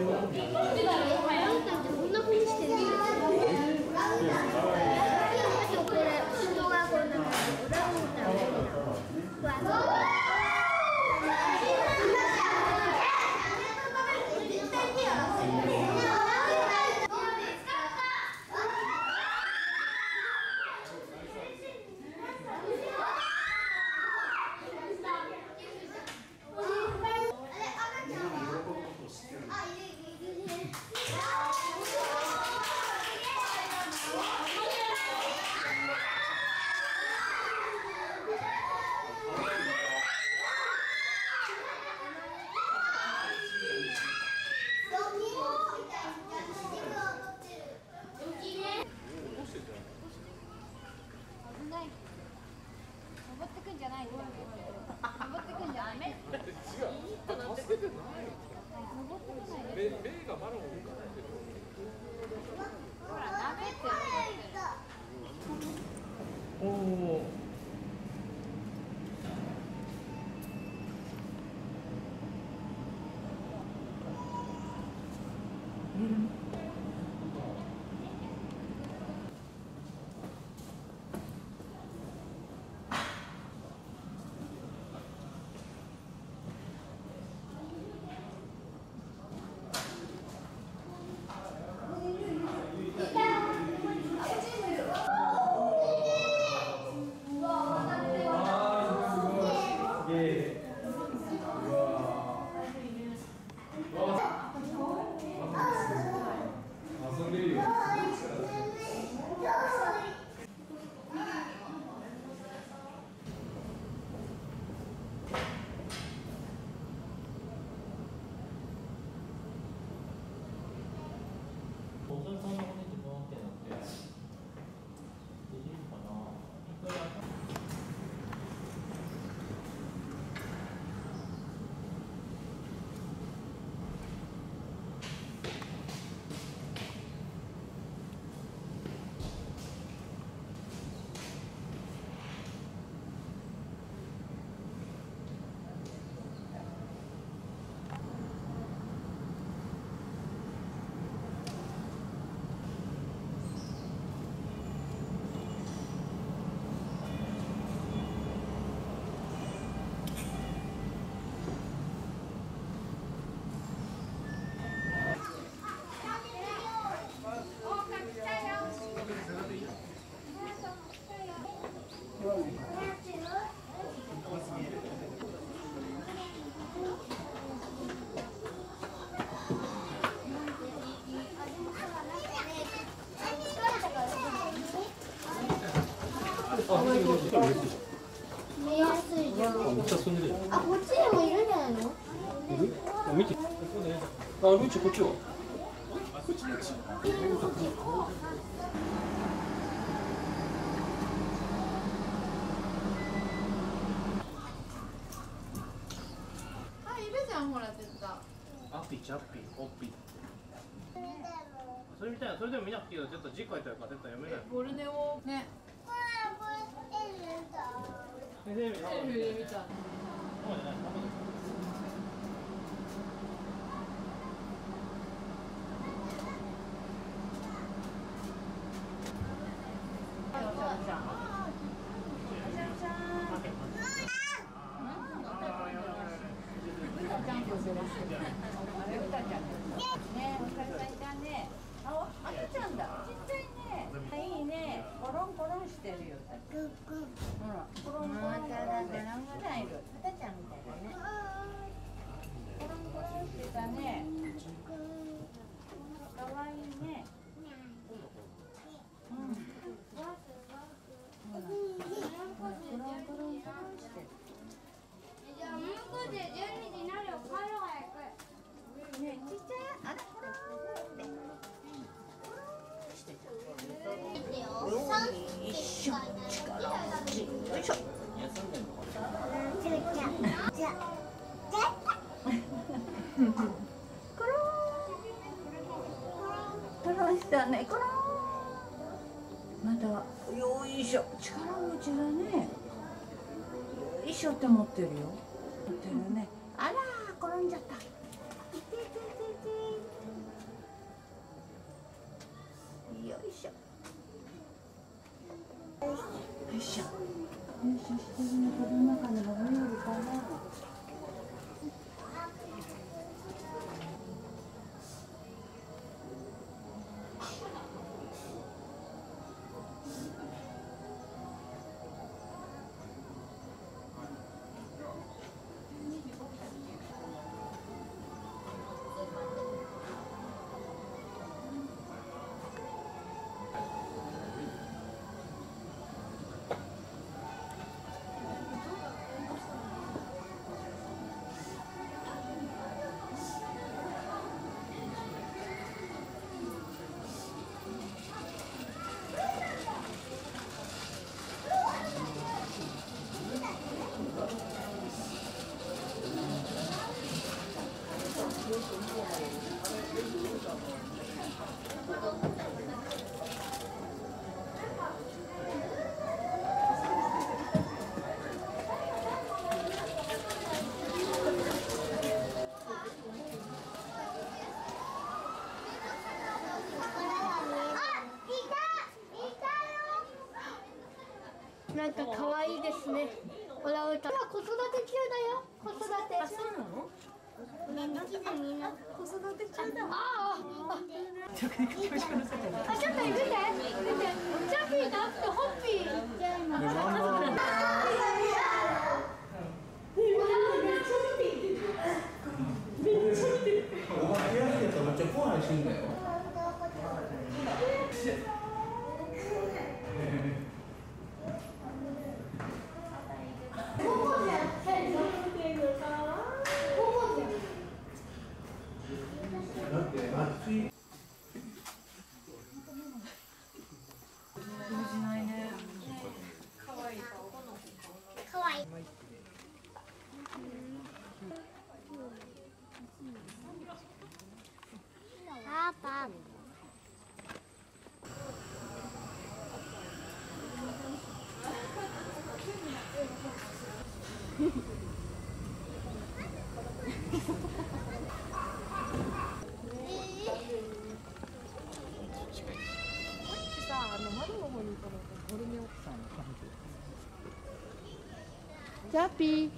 こんな風にしてる。あとこれ人がこんな感じ。オランウータン。 登ってくんじゃないって登ってくんじゃない。違う。 助けてない。登ってこない。目がマロンを浮かないでる。 ほら、ダメって言ってる。 おお。 お猿さんの骨ってどうなってんのって。できるかな。 見やすいじゃん。 めっちゃ進んでるよ。 あ、こっちでもいるんじゃないの？ いる？あ、見て。あ、ルイチこっちは。こっちこっち。 あ、いるじゃん、ほら、絶対。 アッピー、チャッピー、オッピー。それみたいな、それでも見なくていいよ。ちょっと字書いてあるから、絶対読めない。 ボルネオ。ね。 テレビテレビで見た。 そうじゃない、ここです。 赤ちゃんだ。ちっちゃいね。いいね。コロンコロンしてるよ。ほら、コロンコロンコロンコロンがいる。赤ちゃんみたいだね。コロンコロンしてたね。かわいいね。うん。コロンコロンコロンしてる。 じゃあもう少しで12時になるよ。帰ろう早く。 ね、ちっちゃい。あら、コロンって。一緒、力持ち、よいしょ。コロン。コロンしたね、コロン。また、よいしょ、力持ちだね。よいしょって持ってるよ。持ってるね。あら、転んじゃった。いていていていて。 なんか可愛いですね。オランウータン。今子育て中だよ。子育て。あ、そうなの？みんな子育て中だ。あ、ちょっといるね。見て。チャピーだってホッピー。 お化け屋敷やったらめっちゃ怖いシーンだよ。だって暑い。 通じないね。 可愛い。パパ。 ジャピー。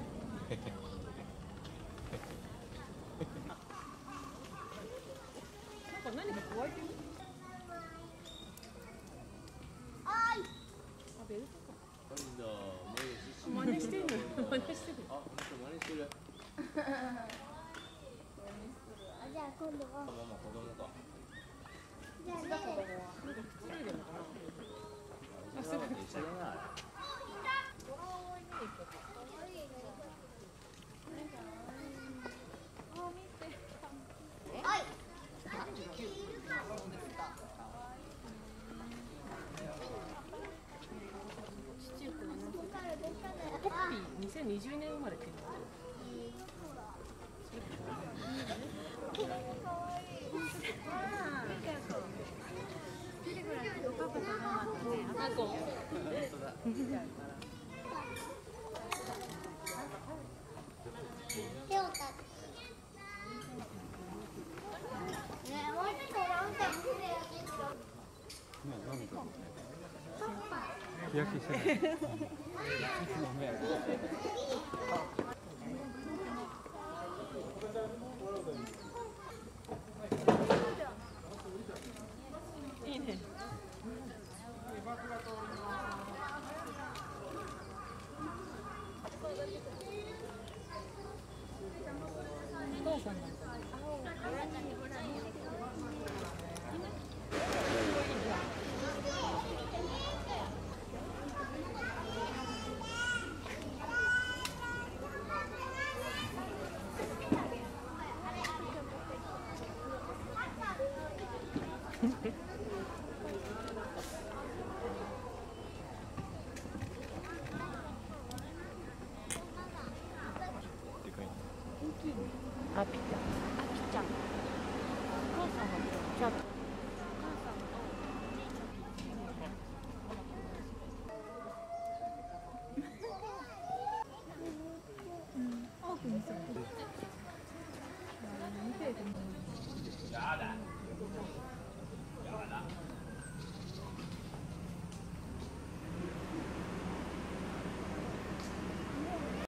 真似してる。真似してる。 あ、真似してる。 じゃあ今度は。 ママ子供か。 じゃあね。 一緒だな。 はい。 ホッピー2020年生まれっていうの。 手をたつ。ね、もうちょっとオランウータン見てよ。 日焼けしてない。 いいね。お父さんなんだ。